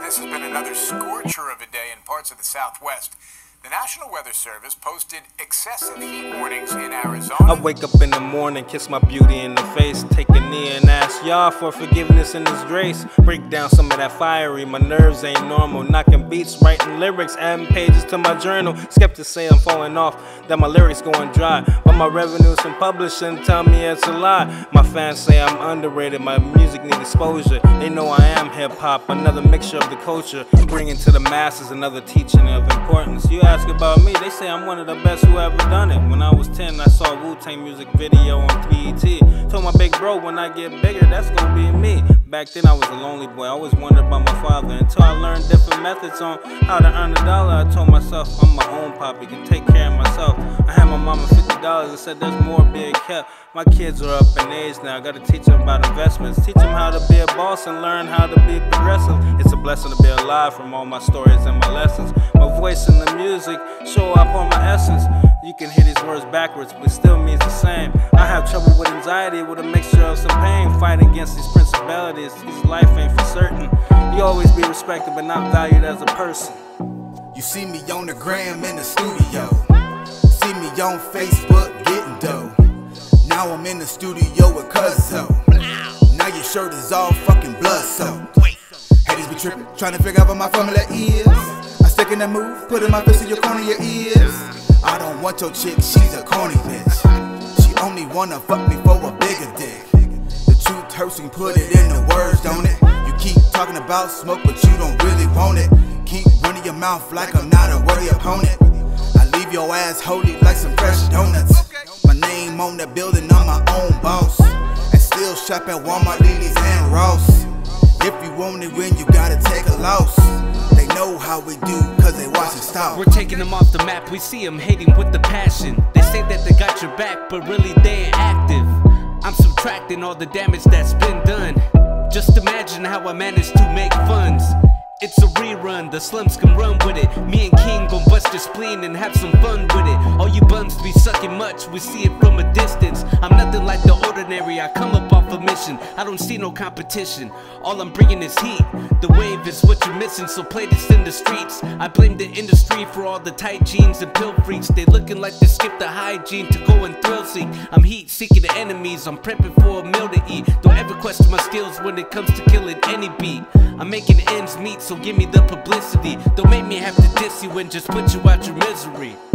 this has been another scorcher of a day in parts of the Southwest. The National Weather Service posted excessive heat warnings in Arizona. I wake up in the morning, kiss my beauty in the face, take a knee and ask y'all for forgiveness and His grace. Break down some of that fiery, my nerves ain't normal. Knocking beats, writing lyrics, adding pages to my journal. Skeptics say I'm falling off, that my lyrics going dry, but my revenues from publishing tell me it's a lie. My fans say I'm underrated, my music need exposure. They know I am hip-hop, another mixture of the culture, bringing to the masses another teaching of importance. You ask about me, they say I'm one of the best who ever done it. When I was 10, I saw a Wu-Tang music video on BET. Told my big bro, when I get bigger, that's gonna be me. Back then I was a lonely boy, I always wondered about my father, until I learned different methods on how to earn a dollar. I told myself I'm my own poppy, can take care of myself. I had my mama $50 and said there's more being kept. My kids are up in age now, gotta teach them about investments, teach them how to be a boss and learn how to be progressive. It's a blessing to be alive from all my stories and my lessons. My voice in the music show up on my essence. You can hear these words backwards, but it still means the same. I have trouble with anxiety, with a mixture of some pain. Fighting against these principalities, his life ain't for certain. You always be respected, but not valued as a person. You see me on the gram in the studio, see me on Facebook getting dough. Now I'm in the studio with Cuzzo. Now your shirt is all fucking blood soaked. Haters be tripping, trying to figure out what my formula is. I stick in that move, putting my fist in your corner of your ears. I don't want your chick, she's a corny bitch. She only wanna fuck me for a bigger dick. The truth hurts, you can put it in the words, don't it? You keep talking about smoke, but you don't really want it. Keep running your mouth like I'm not a worthy opponent. I leave your ass holy like some fresh donuts. My name on that building, I'm my own boss. And still shop at Walmart, Lilies, and Ross. If you want it, when you gotta take a loss. They know how we do, cause they watch and stop. We're taking them off the map, we see them hating with the passion. They say that they got your back, but really they ain't active. I'm subtracting all the damage that's been done. Just imagine how I managed to make funds. It's a rerun, the slums can run with it. Me and King gon' bust your spleen and have some fun with it. All you bums be sucking much, we see it from a distance. I'm nothing like the ordinary, I come up off a mission. I don't see no competition, all I'm bringing is heat. The wave is what you're missing, so play this in the streets. I blame the industry for all the tight jeans and pill freaks. They looking like they skipped the hygiene to go and thrill seek. I'm heat seeking the enemies, I'm prepping for a meal to eat. Don't ever question my skills when it comes to killing any beat. I'm making ends meet, so give me the publicity. Don't make me have to diss you and just put you out your misery.